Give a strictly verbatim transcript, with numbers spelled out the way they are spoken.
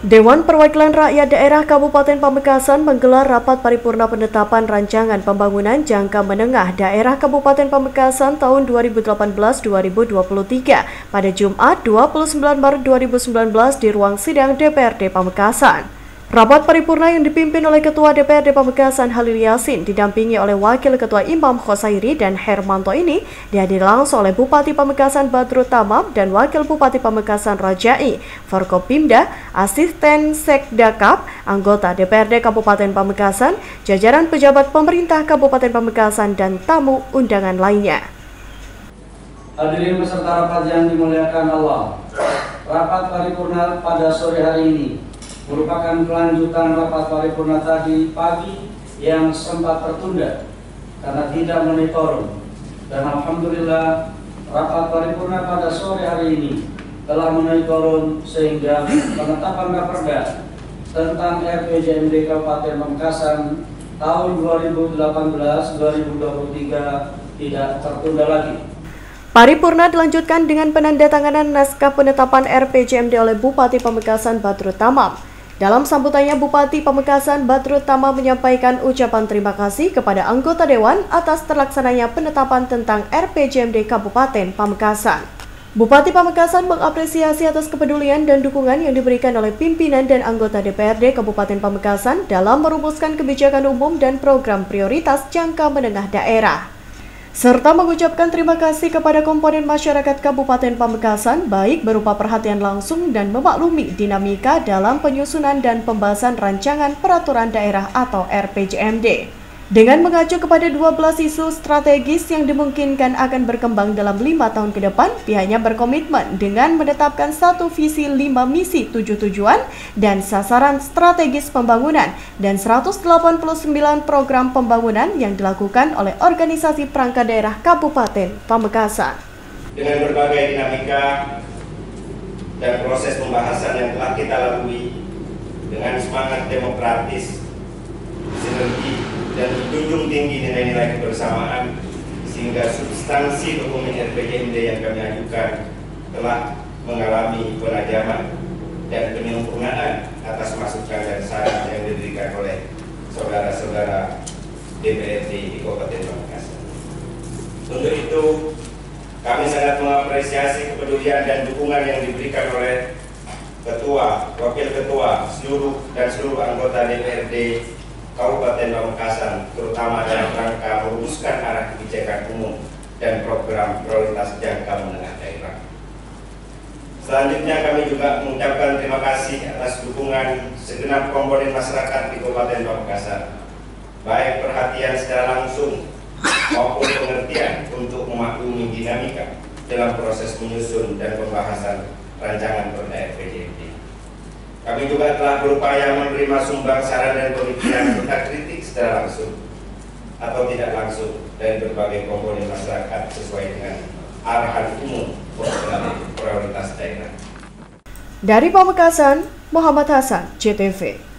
Dewan Perwakilan Rakyat Daerah Kabupaten Pamekasan menggelar rapat paripurna penetapan rancangan pembangunan jangka menengah daerah Kabupaten Pamekasan tahun dua ribu delapan belas sampai dua ribu dua puluh tiga pada Jumat dua puluh sembilan Maret dua ribu sembilan belas di ruang sidang D P R D Pamekasan. Rapat paripurna yang dipimpin oleh Ketua D P R D Pamekasan Halil Yasin didampingi oleh Wakil Ketua Imam Khosairi dan Hermanto ini dihadiri langsung oleh Bupati Pamekasan Badrut Tamam dan Wakil Bupati Pamekasan Rajai, Forkopimda, Asisten Sekdakap, anggota D P R D Kabupaten Pamekasan, jajaran pejabat pemerintah Kabupaten Pamekasan dan tamu undangan lainnya. Hadirin peserta rapat yang dimuliakan Allah, rapat paripurna pada sore hari ini merupakan kelanjutan rapat paripurna tadi pagi yang sempat tertunda karena tidak monitoring, dan alhamdulillah rapat paripurna pada sore hari ini telah monitoring sehingga penetapan Raperda tentang R P J M D Kabupaten Pamekasan tahun dua ribu delapan belas sampai dua ribu dua puluh tiga tidak tertunda lagi. Paripurna dilanjutkan dengan penandatanganan naskah penetapan R P J M D oleh Bupati Pamekasan Badrut Tamam. Dalam sambutannya, Bupati Pamekasan Badrut Tamam menyampaikan ucapan terima kasih kepada anggota Dewan atas terlaksananya penetapan tentang R P J M D Kabupaten Pamekasan. Bupati Pamekasan mengapresiasi atas kepedulian dan dukungan yang diberikan oleh pimpinan dan anggota D P R D Kabupaten Pamekasan dalam merumuskan kebijakan umum dan program prioritas jangka menengah daerah, serta mengucapkan terima kasih kepada komponen masyarakat Kabupaten Pamekasan baik berupa perhatian langsung dan memaklumi dinamika dalam penyusunan dan pembahasan rancangan peraturan daerah atau R P J M D. Dengan mengacu kepada dua belas isu strategis yang dimungkinkan akan berkembang dalam lima tahun ke depan, pihaknya berkomitmen dengan menetapkan satu visi, lima misi, tujuh tujuan, dan sasaran strategis pembangunan, dan seratus delapan puluh sembilan program pembangunan yang dilakukan oleh organisasi perangkat daerah Kabupaten Pamekasan. Dengan berbagai dinamika dan proses pembahasan yang telah kita lalui, dengan semangat demokratis, sinergi, dan menjunjung tinggi nilai-nilai kebersamaan, sehingga substansi dokumen R P J M D yang kami ajukan telah mengalami penajaman dan penyempurnaan atas masukan dan saran yang diberikan oleh saudara-saudara D P R D di Kabupaten Pamekasan. Untuk itu, kami sangat mengapresiasi kepedulian dan dukungan yang diberikan oleh Ketua, Wakil Ketua, seluruh dan seluruh anggota D P R D Kabupaten Pamekasan, terutama dalam rangka merumuskan arah kebijakan umum dan program prioritas jangka menengah daerah. Selanjutnya, kami juga mengucapkan terima kasih atas dukungan segenap komponen masyarakat di Kabupaten Pamekasan, baik perhatian secara langsung maupun pengertian untuk memaklumi dinamika dalam proses menyusun dan pembahasan rancangan perda R P J M D. Kami juga telah berupaya menerima sumbang saran dan pemikiran serta kritik secara langsung atau tidak langsung dari berbagai komponen masyarakat sesuai dengan arahan umum program prioritas daerah. Dari Pamekasan, Muhammad Hasan, J T V.